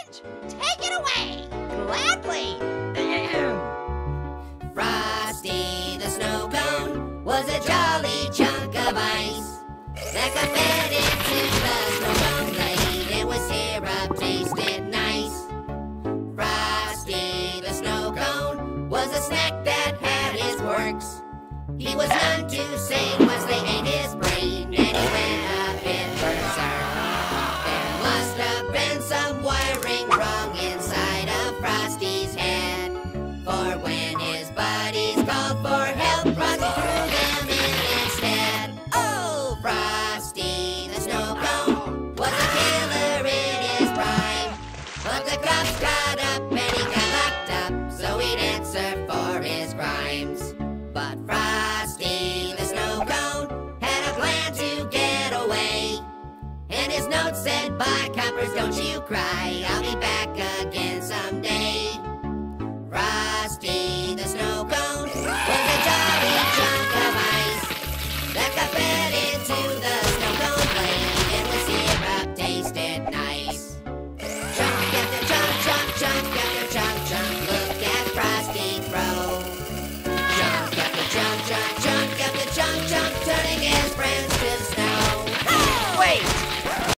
it. Take it away. Gladly. Frosty the snow cone was a jolly chunk of ice that got fed into the snow cone blade. It was syrup, tasted nice. Frosty the snow cone was a snack that had his works. He was none too sane once they ate his brain, and he went a bit berserk. There must have been some wiring wrong inside of Frosty's head, for when his buddies called for help, Frosty threw them in instead. Oh, Frosty the snow cone was a killer in his prime, but the cops got up and he got locked up, so he'd answer for his crimes. But Frosty the snow cone had a plan to get away, and his note said, "Bye, coppers, don't you cry, I'll be back again someday." Frosty the snow cone was a jolly chunk of ice that got fed into the snow cone blade. It was syrup, tasted nice.